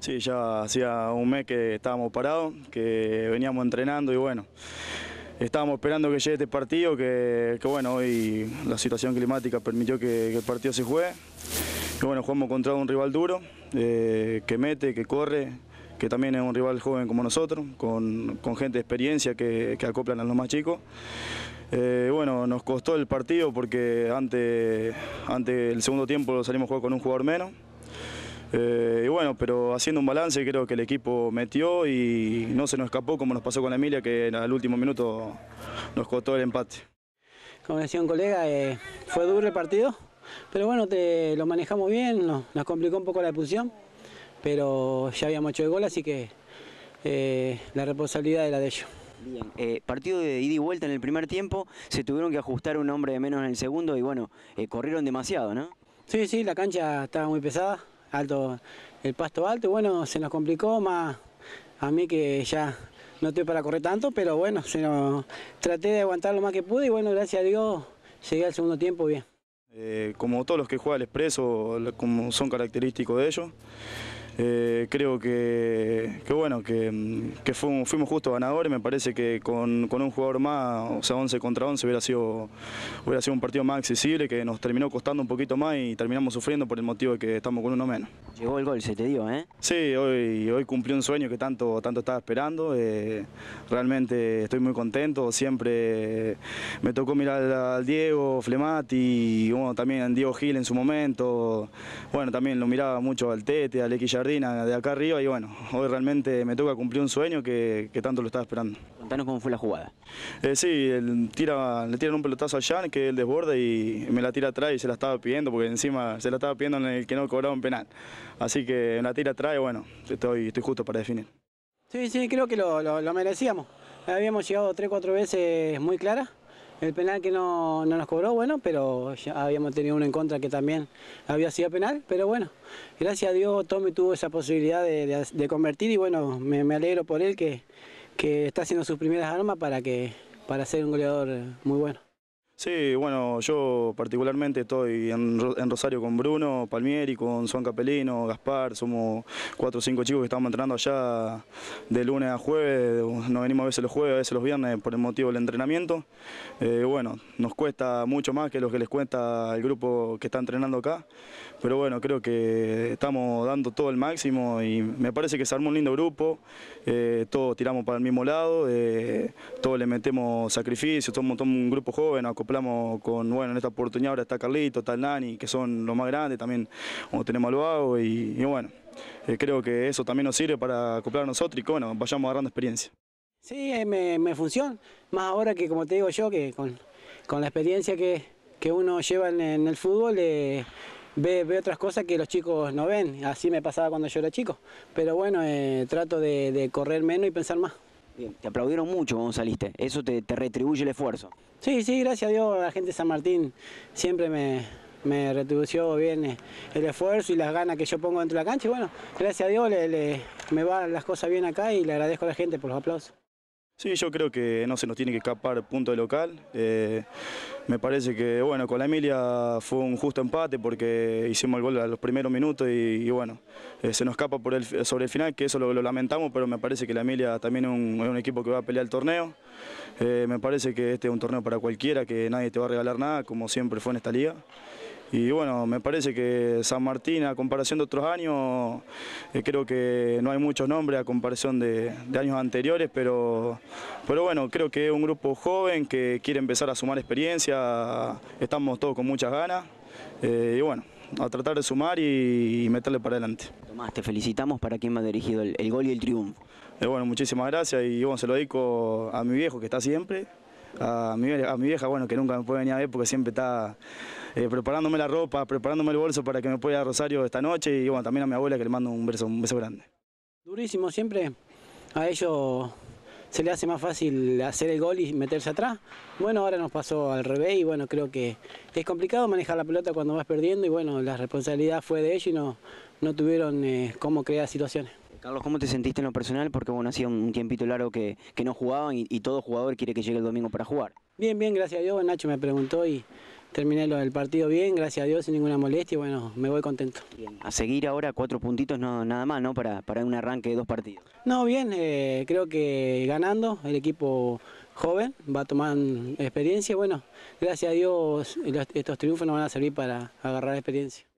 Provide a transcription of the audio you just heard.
Sí, ya hacía un mes que estábamos parados, que veníamos entrenando y bueno, estábamos esperando que llegue este partido, que bueno, hoy la situación climática permitió que el partido se juegue. Y bueno, jugamos contra un rival duro, que mete, que corre, que también es un rival joven como nosotros, con gente de experiencia que acoplan a los más chicos. Bueno, nos costó el partido porque antes el segundo tiempo salimos a jugar con un jugador menos. Y bueno, pero haciendo un balance creo que el equipo metió y no se nos escapó como nos pasó con la Emilia, que al último minuto nos costó el empate. Como decía un colega, fue duro el partido, pero bueno, lo manejamos bien, nos complicó un poco la expulsión, pero ya habíamos hecho el gol, así que la responsabilidad era de ellos. Bien, partido de ida y vuelta en el primer tiempo, se tuvieron que ajustar un hombre de menos en el segundo y bueno, corrieron demasiado, ¿no? Sí, la cancha estaba muy pesada, alto, el pasto alto, y bueno, se nos complicó más a mí que ya no estoy para correr tanto, pero bueno, traté de aguantar lo más que pude y bueno, gracias a Dios llegué al segundo tiempo bien. Como todos los que juegan al expreso, como son característicos de ellos, creo que fuimos justos ganadores. Me parece que con un jugador más, o sea, 11 contra 11, hubiera sido un partido más accesible, que nos terminó costando un poquito más y terminamos sufriendo por el motivo de que estamos con uno menos. Llegó el gol, se te dio, ¿eh? Sí, hoy cumplí un sueño que tanto estaba esperando. Realmente estoy muy contento. Siempre me tocó mirar al Diego Flemati y bueno, también a Diego Gil en su momento. Bueno, también lo miraba mucho al Tete, al X de acá arriba y bueno, hoy realmente me toca cumplir un sueño que tanto lo estaba esperando. Contanos cómo fue la jugada. Sí, le tiran un pelotazo a Jan, que él desborda y me la tira atrás y se la estaba pidiendo, porque encima se la estaba pidiendo en el que no cobraba un penal. Así que me la tira atrás y bueno, estoy justo para definir. Sí, creo que lo merecíamos. Habíamos llegado 3 o 4 veces muy claras. El penal que no nos cobró, bueno, pero ya habíamos tenido uno en contra que también había sido penal, pero bueno, gracias a Dios Tommy tuvo esa posibilidad de convertir y bueno, me alegro por él que está haciendo sus primeras armas para ser un goleador muy bueno. Sí, bueno, yo particularmente estoy en Rosario con Bruno Palmieri, con Juan Capelino, Gaspar, somos 4 o 5 chicos que estamos entrenando allá de lunes a jueves, nos venimos a veces los jueves, a veces los viernes por el motivo del entrenamiento. Bueno, nos cuesta mucho más que lo que les cuesta el grupo que está entrenando acá, pero bueno, creo que estamos dando todo el máximo y me parece que se armó un lindo grupo, todos tiramos para el mismo lado, todos le metemos sacrificio, somos un grupo joven, acoplamos con, bueno, en esta oportunidad ahora está Carlito, está el Nani, que son los más grandes, también tenemos al Vago y bueno, creo que eso también nos sirve para acoplar a nosotros y que bueno, vayamos agarrando experiencia. Sí, me funciona, más ahora que como te digo yo, que con la experiencia que uno lleva en el fútbol, ve otras cosas que los chicos no ven, así me pasaba cuando yo era chico, pero bueno, trato de correr menos y pensar más. Bien, te aplaudieron mucho cuando saliste, eso te retribuye el esfuerzo. Sí, gracias a Dios la gente de San Martín siempre me retribuyó bien el esfuerzo y las ganas que yo pongo dentro de la cancha y bueno, gracias a Dios me van las cosas bien acá y le agradezco a la gente por los aplausos. Sí, yo creo que no se nos tiene que escapar punto de local. Me parece que bueno, con la Emilia fue un justo empate porque hicimos el gol a los primeros minutos y bueno, se nos escapa sobre el final, que eso lo lamentamos, pero me parece que la Emilia también es un equipo que va a pelear el torneo. Me parece que este es un torneo para cualquiera, que nadie te va a regalar nada, como siempre fue en esta liga. Y bueno, me parece que San Martín, a comparación de otros años, creo que no hay muchos nombres a comparación de años anteriores, pero bueno, creo que es un grupo joven que quiere empezar a sumar experiencia, estamos todos con muchas ganas, y bueno, a tratar de sumar y meterle para adelante. Tomás, te felicitamos. ¿Para quién va dirigido el gol y el triunfo? Bueno, muchísimas gracias y bueno, se lo dedico a mi viejo que está siempre. A mi vieja, bueno, que nunca me puede venir a ver porque siempre está preparándome la ropa, preparándome el bolso para que me pueda ir a Rosario esta noche y bueno, también a mi abuela que le mando un beso grande. Durísimo, siempre a ellos se les hace más fácil hacer el gol y meterse atrás. Bueno, ahora nos pasó al revés y bueno, creo que es complicado manejar la pelota cuando vas perdiendo y bueno, la responsabilidad fue de ellos y no tuvieron cómo crear situaciones. Carlos, ¿cómo te sentiste en lo personal? Porque bueno, hacía un tiempito largo que no jugaban y todo jugador quiere que llegue el domingo para jugar. Bien, gracias a Dios, Nacho me preguntó y terminé el partido bien, gracias a Dios, sin ninguna molestia y bueno, me voy contento. Bien. A seguir ahora 4 puntitos, no, nada más, ¿no? Para un arranque de 2 partidos. No, bien, creo que ganando, el equipo joven va a tomar experiencia y bueno, gracias a Dios estos triunfos nos van a servir para agarrar experiencia.